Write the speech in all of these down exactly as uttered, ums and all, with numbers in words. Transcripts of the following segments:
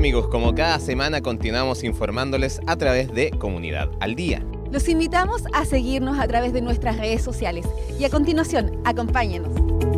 amigos, como cada semana continuamos informándoles a través de Comunidad al Día. Los invitamos a seguirnos a través de nuestras redes sociales y a continuación, acompáñenos.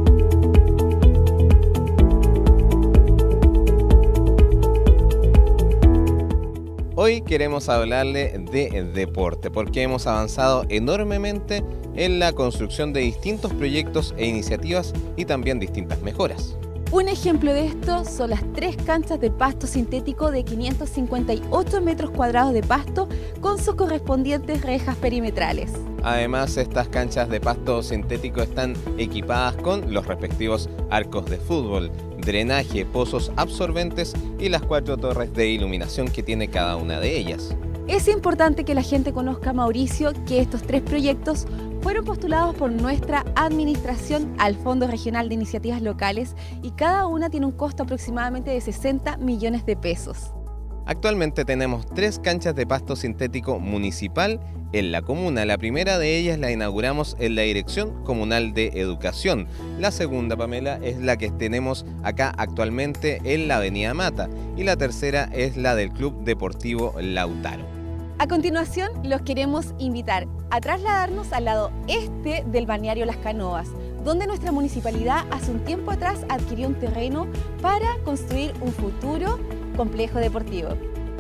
Hoy queremos hablarle de deporte porque hemos avanzado enormemente en la construcción de distintos proyectos e iniciativas y también distintas mejoras. Un ejemplo de esto son las tres canchas de pasto sintético de quinientos cincuenta y ocho metros cuadrados de pasto con sus correspondientes rejas perimetrales. Además, estas canchas de pasto sintético están equipadas con los respectivos arcos de fútbol, drenaje, pozos absorbentes y las cuatro torres de iluminación que tiene cada una de ellas. Es importante que la gente conozca, Mauricio, que estos tres proyectos fueron postulados por nuestra administración al Fondo Regional de Iniciativas Locales y cada una tiene un costo aproximadamente de sesenta millones de pesos. Actualmente tenemos tres canchas de pasto sintético municipal en la comuna. La primera de ellas la inauguramos en la Dirección Comunal de Educación. La segunda, Pamela, es la que tenemos acá actualmente en la Avenida Mata. Y la tercera es la del Club Deportivo Lautaro. A continuación, los queremos invitar a trasladarnos al lado este del balneario Las Canoas, donde nuestra municipalidad hace un tiempo atrás adquirió un terreno para construir un futuro complejo deportivo.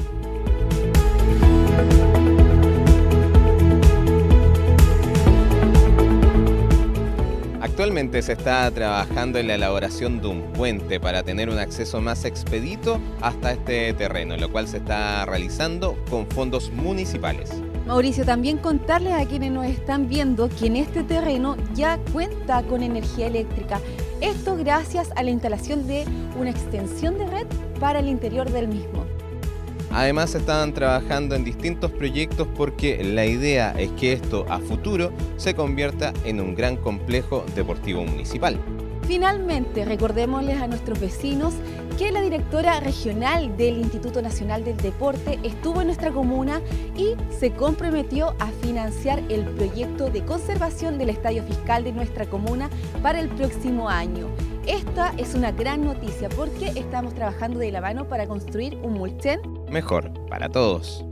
Actualmente se está trabajando en la elaboración de un puente para tener un acceso más expedito hasta este terreno, lo cual se está realizando con fondos municipales. Mauricio, también contarles a quienes nos están viendo que en este terreno ya cuenta con energía eléctrica. Esto gracias a la instalación de una extensión de red para el interior del mismo. Además están trabajando en distintos proyectos porque la idea es que esto a futuro se convierta en un gran complejo deportivo municipal. Finalmente, recordémosles a nuestros vecinos que la directora regional del Instituto Nacional del Deporte estuvo en nuestra comuna y se comprometió a financiar el proyecto de conservación del estadio fiscal de nuestra comuna para el próximo año. Esta es una gran noticia porque estamos trabajando de la mano para construir un Mulchen mejor para todos.